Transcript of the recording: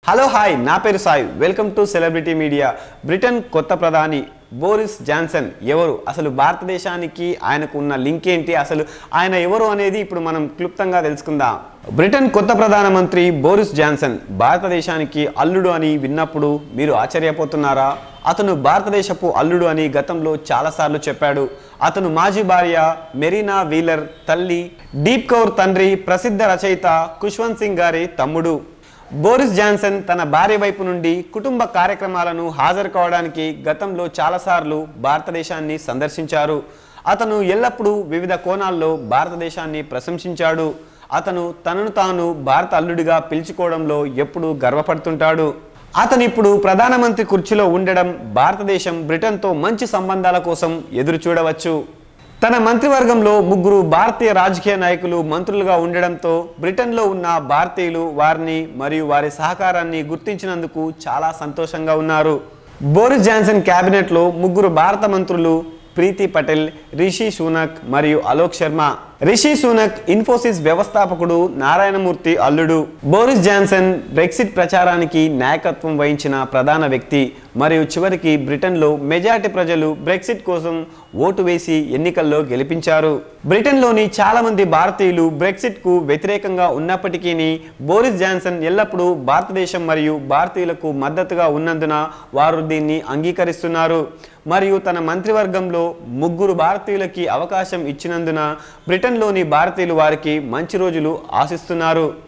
hello hi నా పేరు Sai welcome to celebrity media Britain కొత్త ప్రధాని బోరిస్ జాన్సన్ ఎవరు అసలు భారతదేశానికి ఆయనకు ఉన్న లింక్ ఏంటి అసలు ఆయన ఎవరు అనేది ఇప్పుడు మనం క్లుప్తంగా తెలుసుకుందాం బ్రిటన్ కొత్త ప్రధానమంత్రి బోరిస్ జాన్సన్ భారతదేశానికి అల్లుడు అని విన్నప్పుడు మీరు ఆశ్చర్యపోతున్నారా అతను భారతదేశపు అల్లుడు అని గతంలో చాలాసార్లు చెప్పాడు అతను మాజీ భార్య మెరీనా వీలర్ తల్లి దీప్ కౌర్ తండ్రి ప్రసిద్ధ రచయిత ఖుష్వంత్ సింగ్ గారి తమ్ముడు బోరిస్ జాన్సన్ తన భార్య వైపు నుండి కుటుంబ కార్యక్రమాలను హాజరు కావడానికి గతంలో చాలాసార్లు భారతదేశాన్ని సందర్శించారు అతను ఎల్లప్పుడూ వివిధ కోణాల్లో భారతదేశాన్ని ప్రశంసించాడు అతను తనను తాను భారత అల్లుడిగా పిలుచుకోవడంలో ఎప్పుడూ గర్వపడుతుంటాడు అతను ఇప్పుడు ప్రధానమంత్రి కుర్చీలో ఉండడం భారతదేశం బ్రిటన్తో మంచి సంబంధాల కోసం ఎదురు చూడవచ్చు తన మంత్రివర్గంలో ముగ్గురు భారతీయ రాజకీయ నాయకులు మంత్రులుగా ఉండడంతో బ్రిటన్లో ఉన్న భారతీయులు వారిని మరియు వారి సహకారాన్ని గుర్తించినందుకు చాలా సంతోషంగా ఉన్నారు బోరిస్ జాన్సన్ క్యాబినెట్లో ముగ్గురు భారత మంత్రులు ప్రీతి పటేల్ రిషి సునక్ మరియు అలోక్ శర్మ రిషి సునక్ ఇన్ఫోసిస్ వ్యవస్థాపకుడు నారాయణమూర్తి అల్లుడు బోరిస్ జాన్సన్ బ్రెక్సిట్ ప్రచారానికి నాయకత్వం వహించిన ప్రధాన వ్యక్తి మరియు చివరికి బ్రిటన్లో మెజారిటీ ప్రజలు బ్రెక్సిట్ కోసం ఓటు వేసి ఎన్నికల్లో గెలిపించారు బ్రిటన్లోని చాలా మంది భారతీయులు బ్రెక్సిట్కు వ్యతిరేకంగా ఉన్నప్పటికీ బోరిస్ జాన్సన్ ఎల్లప్పుడూ భారతదేశం మరియు భారతీయులకు మద్దతుగా ఉన్నందున వారు దీన్ని అంగీకరిస్తున్నారు మరియు తన మంత్రివర్గంలో ముగ్గురు భారతీయులకి అవకాశం ఇచ్చినందున బ్రిటన్లోని భారతీయులు వారికి మంచి రోజులు ఆశిస్తున్నారు